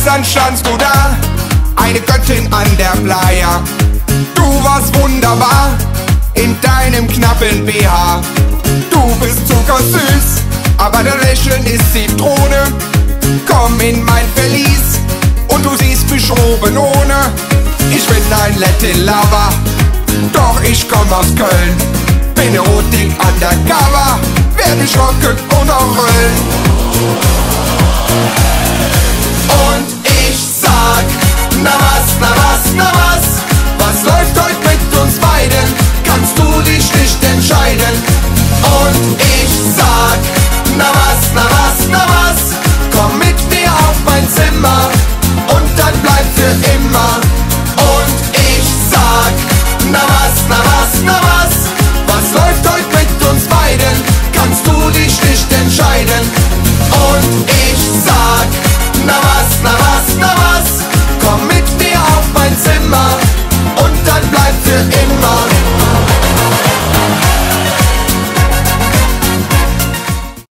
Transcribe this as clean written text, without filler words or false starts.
Gestern standst du da, eine Göttin an der Playa. Du warst wunderbar in deinem knappen BH. Du bist zuckersüß, aber dein Lächeln ist Zitrone. Komm in mein Verlies und du siehst mich oben ohne. Ich bin ein Latin Lover, doch ich komm aus Köln. Bin Erotik undercover, werd ich rocken und auch rollen. Und ich sag, na was, na was, na was? Was läuft heute mit uns beiden? Kannst du dich nicht entscheiden? Und ich sag, na was, na was, na was? Komm mit mir auf mein Zimmer und dann bleib für immer. Und ich sag, na was, na was, na was? Was läuft heute mit uns beiden? Kannst du dich nicht entscheiden? Und